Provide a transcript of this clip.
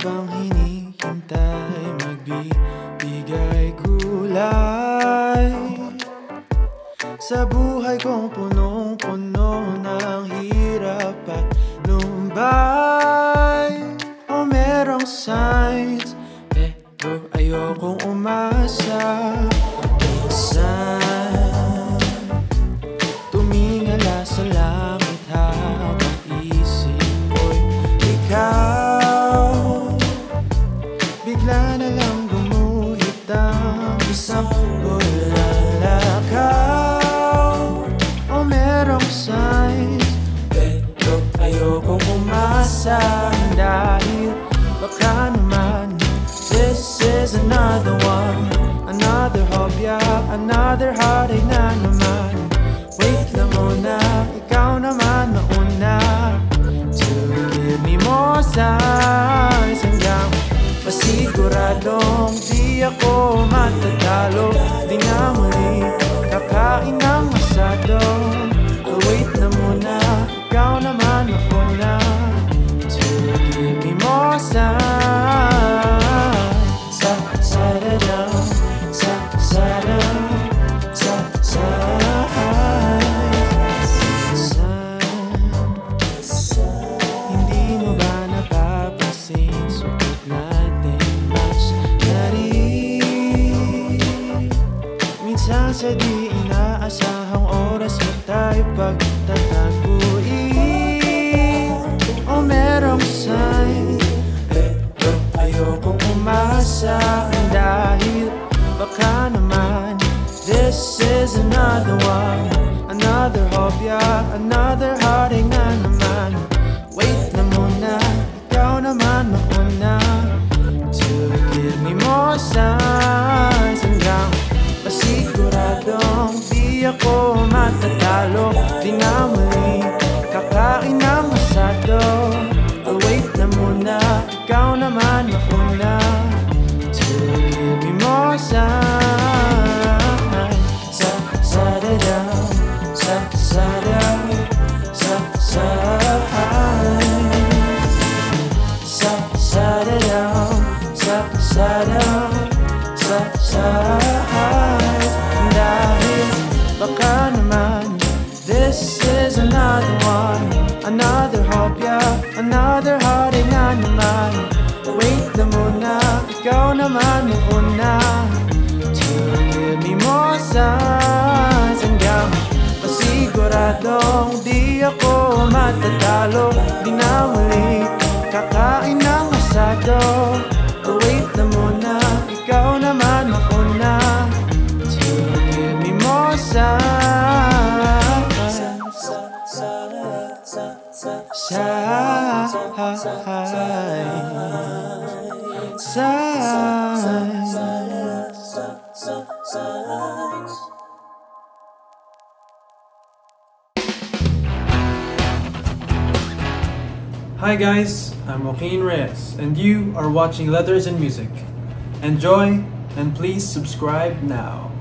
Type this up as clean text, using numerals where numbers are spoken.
pang hinihintay? Magbibigay kulay sa buhay kong punong-puno ng hirap at lumbay. O merong signs, pero ayokong umasa. Minsan tumingala sa langit habang isip ko'y ikaw. Bigla na lang gumuhit ang isang bulalakaw. O merong signs, pero ayokong umasa. Dahil baka naman this is another one, another hobya, another heartache na naman. Wait lang muna, ikaw naman mauna to give me more signs. Hanggang pasiguradong di ako matatalo, di na muli kakain ng asado. Wait na muna, ikaw naman mauna to give me more signs. Hindi mo ba napapansin, suot natin match na rin. Minsan sa di inaasahang oras mo tayo pagtatagpuin. O merong sign, pero ayokong umasa. Dahil baka naman this is another one, another hobya, another heartache na naman. Wait na muna, ikaw naman mauna to give me more signs. Hanggang pasiguradong di ako matatalo, di na muli kakain ng asado. Wait na muna, ikaw naman mauna to give me more signs. Dahil baka naman this is another one, another hobya, another heartache na naman. Wait na muna, ikaw naman mauna to give me more signs. Hanggang pasiguradong di ako matatalo, di na muli kakain ng asado. Wait na muna, ikaw naman mauna to give me more signs. Hi guys, I'm Joakinn Reyes and you are watching Letters and Music. Enjoy and please subscribe now.